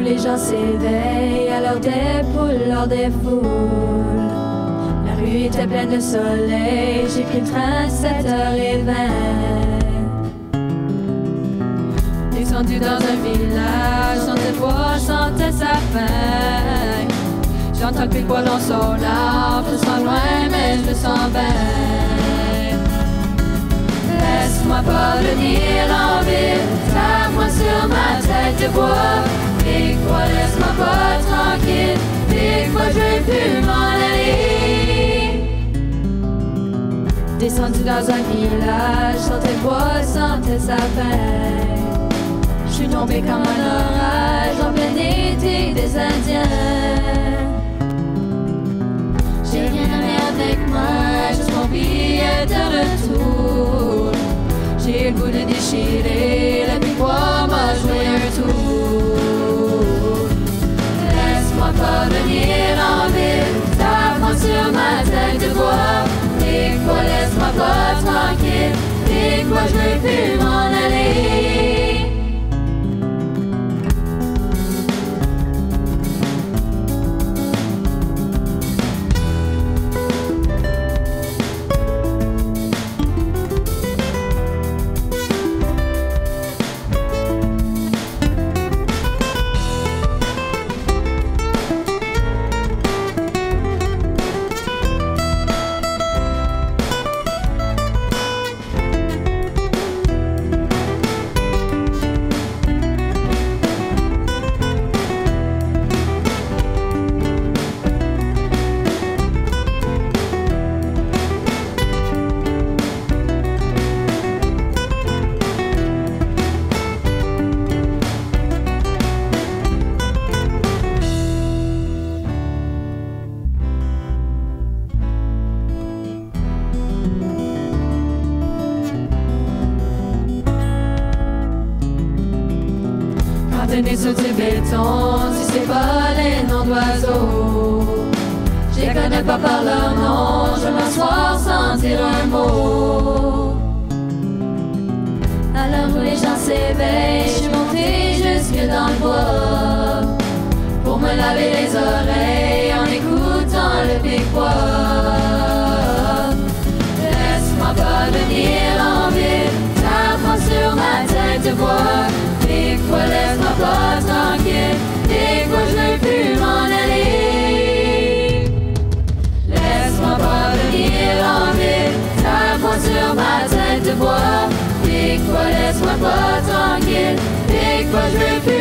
les gens s'éveillent à l'heure des poules, lors des foules. La rue était pleine de soleil, j'ai pris le train 7h20. Descendu dans un village, sentais le bois, sentais sa faim. J'entends que les poils dans son larme, je sens loin mais je le sens bien. Laisse-moi pas venir en ville, tape-moi sur ma tête de bois. Et quoi, laisse-moi pas tranquille, et quoi, je vais plus m'en aller. Descendu dans un village, sentais le bois, sentais sa faim. Je suis tombé comme un orage en plein été des Indiens. J'ai rien avec moi, juste mon billet de retour. J'ai le goût de déchirer la pique-bois, m'a joué un tour. Laisse-moi pas venir en ville, tape-moi sur ma tête de bois. Et quoi, laisse-moi pas tranquille, et quoi, je veux plus m'en aller. Tenez sur du béton, si c'est pas les noms d'oiseaux. Je les connais pas par leur nom, je m'assois sans dire un mot. À l'heure où les gens s'éveillent, je suis montée jusque dans le bois pour me laver les oreilles en écoutant le pique-bois. Laisse-moi pas venir en ville, tape-moi sur ma tête de bois. Et quoi, laisse-moi pas tranquille, et quoi, je veux plus m'en aller. Laisse-moi pas venir en ville, tape-moi sur ma tête de bois. Et quoi, laisse-moi pas tranquille, et quoi, je veux plus